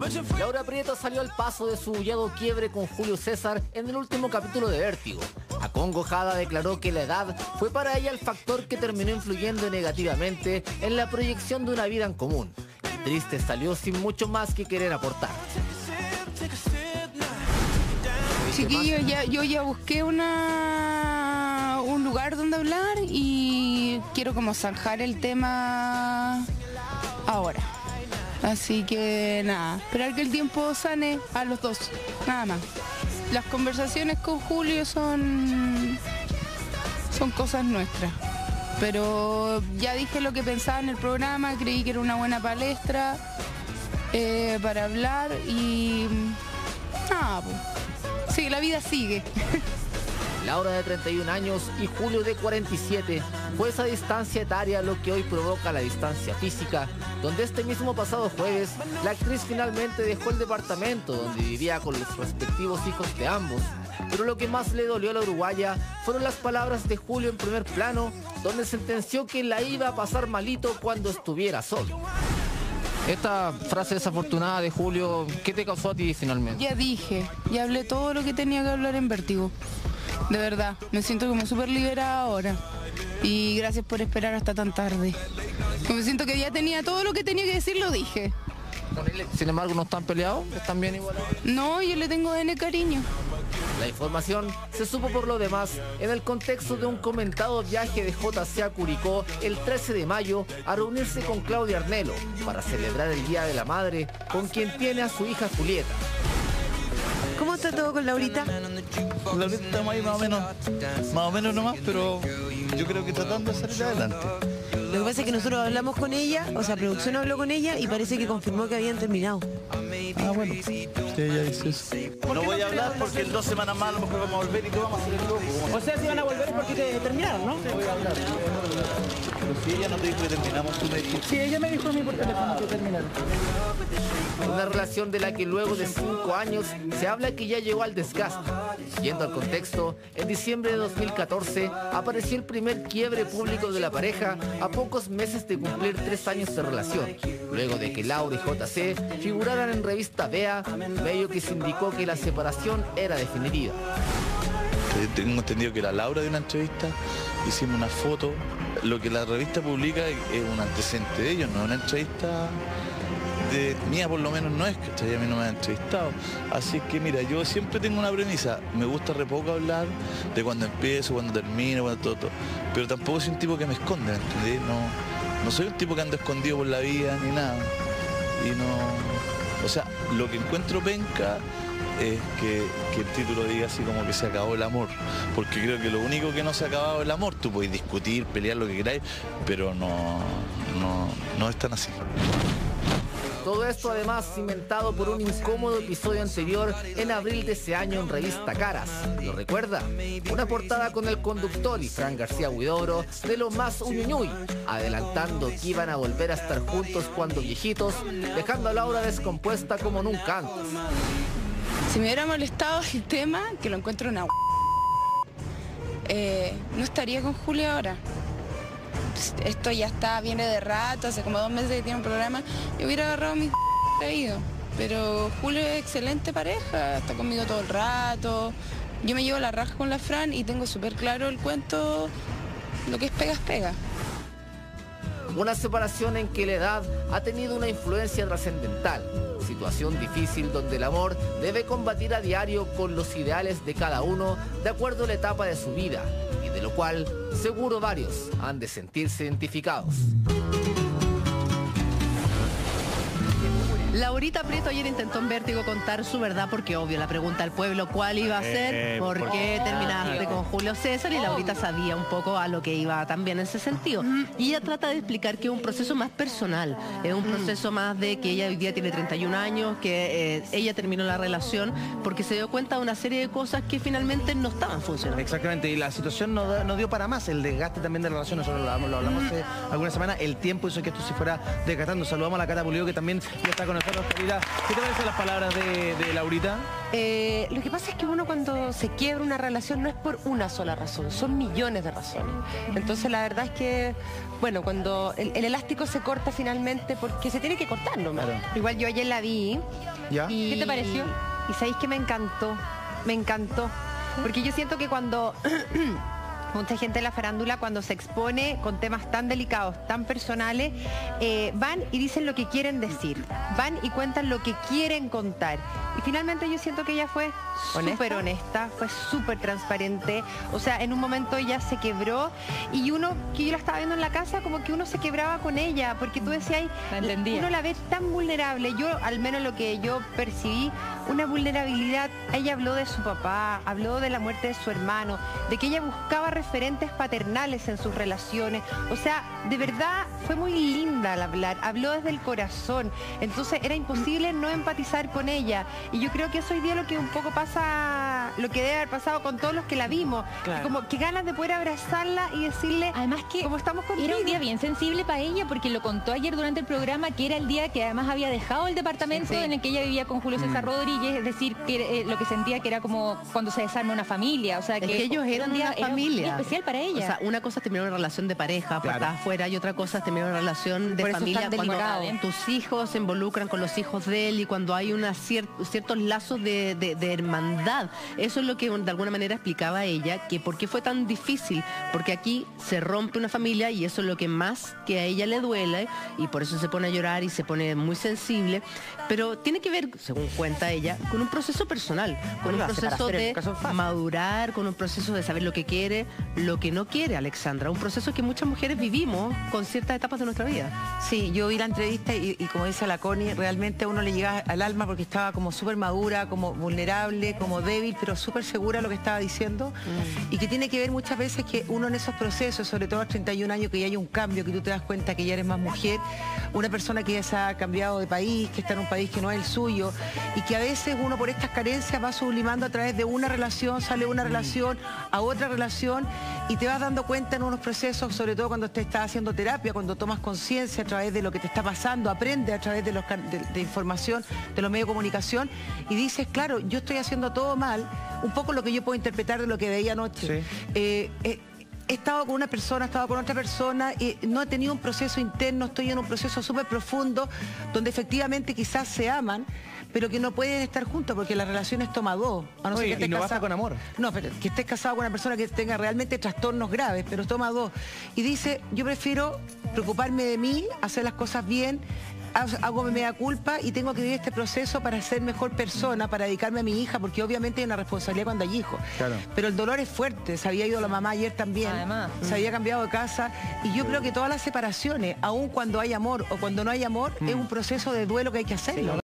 Laura Prieto salió al paso de su bullado quiebre con Julio César en el último capítulo de Vértigo. Acongojada declaró que la edad fue para ella el factor que terminó influyendo negativamente en la proyección de una vida en común. Y triste salió sin mucho más que querer aportar. Chiquillo, yo ya busqué un lugar donde hablar y quiero como zanjar el tema ahora. Así que nada, esperar que el tiempo sane a los dos, nada más. Las conversaciones con Julio son cosas nuestras. Pero ya dije lo que pensaba en el programa, creí que era una buena palestra para hablar y nada, pues. Sí, la vida sigue. Laura de 31 años y Julio de 47, fue esa distancia etaria lo que hoy provoca la distancia física, donde este mismo pasado jueves la actriz finalmente dejó el departamento donde vivía con los respectivos hijos de ambos. Pero lo que más le dolió a la uruguaya fueron las palabras de Julio en primer plano, donde sentenció que la iba a pasar malito cuando estuviera solo. Esta frase desafortunada de Julio, ¿qué te causó a ti finalmente? Ya dije, ya hablé todo lo que tenía que hablar en Vértigo. De verdad, me siento como súper liberada ahora. Y gracias por esperar hasta tan tarde. Me siento que ya tenía todo lo que tenía que decir, lo dije. ¿Con él, sin embargo, no están peleados? ¿Están bien igual? No, yo le tengo N cariño. La información se supo por lo demás en el contexto de un comentado viaje de JC a Curicó el 13 de mayo a reunirse con Claudia Arnelo para celebrar el Día de la Madre con quien tiene a su hija Julieta. ¿Cómo está todo con Laurita? Con Laurita estamos ahí más o menos nomás, pero yo creo que tratando de salir adelante. Lo que pasa es que nosotros hablamos con ella, o sea, producción habló con ella y parece que confirmó que habían terminado. Ah, bueno, sí, ella dice eso. No voy a hablar porque en 2 semanas más a lo mejor vamos a volver y que vamos a hacer el loco. O sea, si van a volver porque terminaron, ¿no? No voy a hablar. Pero si ella no te dijo que terminamos, tú me dijiste. Sí, ella me dijo a mí por teléfono que terminaron. Una relación de la que luego de 5 años se habla que ya llegó al desgaste. Yendo al contexto, en diciembre de 2014 apareció el primer quiebre público de la pareja a pocos meses de cumplir 3 años de relación. Luego de que Laura y JC figuraran en revista Vea, medio que se indicó que la separación era definitiva. Tengo entendido que la Laura de una entrevista, hicimos una foto. Lo que la revista publica es un antecedente de ellos, no es una entrevista mía, por lo menos no es, que a mí no me han entrevistado. Así que mira, yo siempre tengo una premisa, me gusta re poco hablar de cuando empiezo, cuando termino, cuando todo, pero tampoco soy un tipo que me esconde, ¿entendés? No soy un tipo que ando escondido por la vida ni nada. Y no, o sea, lo que encuentro penca es que el título diga así como que se acabó el amor, porque creo que lo único que no se ha acabado es el amor. Tú puedes discutir, pelear, lo que queráis, pero no es tan así. Todo esto además cimentado por un incómodo episodio anterior en abril de ese año en revista Caras. ¿Lo recuerda? Una portada con el conductor y Fran García Huidobro de lo más uñuñuy, adelantando que iban a volver a estar juntos cuando viejitos, dejando a Laura descompuesta como nunca antes. Si me hubiera molestado el tema, que lo encuentro una no estaría con Julio ahora. Esto ya viene de rato, hace como 2 meses que tiene un programa, yo hubiera agarrado mi ido. Pero Julio es excelente pareja, está conmigo todo el rato, yo me llevo la raja con la Fran y tengo súper claro el cuento, lo que es pega es pega. Una separación en que la edad ha tenido una influencia trascendental, situación difícil donde el amor debe combatir a diario con los ideales de cada uno de acuerdo a la etapa de su vida, y de lo cual seguro varios han de sentirse identificados. Laurita Prieto ayer intentó en Vértigo contar su verdad, porque obvio, la pregunta al pueblo ¿cuál iba a ser? ¿Por qué terminaste con Julio César? Y Laurita sabía un poco a lo que iba también en ese sentido. Y ella trata de explicar que es un proceso más personal, es un proceso más de que ella hoy día tiene 31 años, que ella terminó la relación porque se dio cuenta de una serie de cosas que finalmente no estaban funcionando. Exactamente, y la situación no dio para más, el desgaste también de la relación, nosotros lo hablamos hace algunas semanas, el tiempo hizo que esto se fuera desgastando. Saludamos a la Cata Pulido, que también ya está con nosotros. Gracias, Oscarita. ¿Qué te parecen las palabras de Laurita? Lo que pasa es que uno cuando se quiebra una relación no es por una sola razón, son millones de razones. Entonces la verdad es que, bueno, cuando el elástico se corta finalmente porque se tiene que cortar, ¿no? Claro. Igual yo ayer la vi. ¿Ya? Y, ¿Qué te pareció? Y sabéis que me encantó. Porque yo siento que cuando mucha gente en la farándula, cuando se expone con temas tan delicados, tan personales, van y dicen lo que quieren decir, van y cuentan lo que quieren contar. Y finalmente yo siento que ella fue súper honesta, fue súper transparente. O sea, en un momento ella se quebró y uno, que yo la estaba viendo en la casa, como que uno se quebraba con ella, porque tú decías, uno la ve tan vulnerable. Yo, al menos lo que yo percibí, una vulnerabilidad. Ella habló de su papá, habló de la muerte de su hermano, de que ella buscaba referentes paternales en sus relaciones. O sea, de verdad fue muy linda al hablar, habló desde el corazón. Entonces era imposible no empatizar con ella. Y yo creo que eso hoy día lo que un poco pasa, lo que debe haber pasado con todos los que la vimos. Claro. Como que ganas de poder abrazarla y decirle, además que como estamos contigo. era un día bien sensible para ella porque lo contó ayer durante el programa, que era el día que además había dejado el departamento en el que ella vivía con Julio César Rodríguez, es decir, que lo que sentía que era como cuando se desarma una familia. O sea, que ellos eran una familia. Era especial para ella. O sea, una cosa es terminar una relación de pareja, Claro. patada afuera, y otra cosa es terminar una relación de Por eso es familia tan cuando delicado. tus hijos se involucran con los hijos de él y cuando hay ciertos lazos de hermandad. Eso es lo que de alguna manera explicaba ella, que por qué fue tan difícil, porque aquí se rompe una familia y eso es lo que más que a ella le duele y por eso se pone a llorar y se pone muy sensible, pero tiene que ver, según cuenta ella, con un proceso personal, con un Las proceso separaciones de nunca son fáciles. madurar, con un proceso de saber lo que quiere, lo que no quiere, Alexandra, un proceso que muchas mujeres vivimos con ciertas etapas de nuestra vida. Sí, yo vi la entrevista y como dice la Connie, realmente a uno le llegaba al alma porque estaba como súper madura, como vulnerable, como débil, pero súper segura de lo que estaba diciendo. Y que tiene que ver muchas veces que uno en esos procesos, sobre todo a los 31 años, que ya hay un cambio, que tú te das cuenta que ya eres más mujer, una persona que ya se ha cambiado de país, que está en un país que no es el suyo, y que a veces uno por estas carencias va sublimando a través de una relación, sale una relación a otra relación, y te vas dando cuenta en unos procesos, sobre todo cuando te estás haciendo terapia, cuando tomas conciencia a través de lo que te está pasando, aprendes a través de información, de los medios de comunicación, y dices, claro, yo estoy haciendo todo mal, un poco lo que yo puedo interpretar de lo que veía anoche. Sí. He estado con una persona, he estado con otra persona, no he tenido un proceso interno, estoy en un proceso súper profundo, donde efectivamente quizás se aman, pero que no pueden estar juntos porque la relación es toma dos. A no ser que Oye, estés y no basta casado- con amor. No, pero que estés casado con una persona que tenga realmente trastornos graves, pero toma dos. Y dice, yo prefiero preocuparme de mí, hacer las cosas bien, hago mi mea culpa y tengo que vivir este proceso para ser mejor persona, para dedicarme a mi hija, porque obviamente hay una responsabilidad cuando hay hijos. Claro. Pero el dolor es fuerte, se había ido la mamá ayer también, Además. se había cambiado de casa, y yo creo que todas las separaciones, aun cuando hay amor o cuando no hay amor, es un proceso de duelo que hay que hacerlo.